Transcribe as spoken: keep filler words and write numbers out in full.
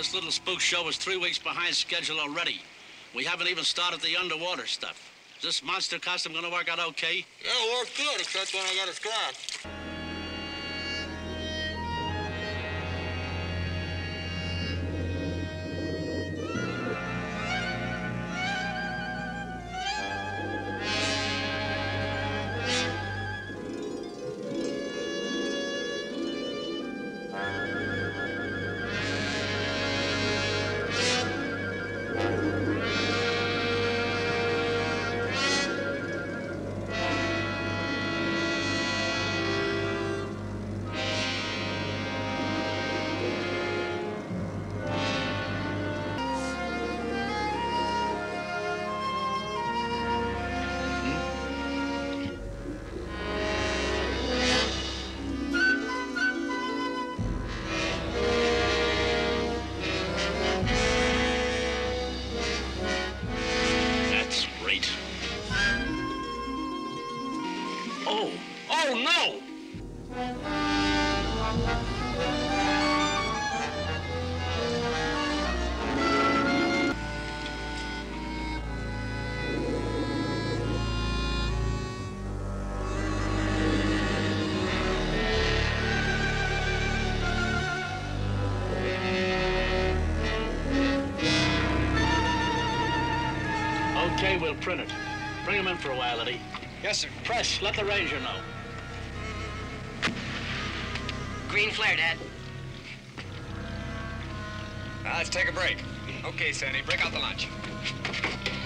This little spook show is three weeks behind schedule already. We haven't even started the underwater stuff. Is this monster costume gonna work out okay? Yeah, it'll work good, except when I got a strap. Oh, oh no! Okay, we'll print it. Bring him in for a while, Eddie. Yes, sir. Press, let the ranger know. Green flare, Dad. Now, let's take a break. Okay, Sandy, break out the lunch.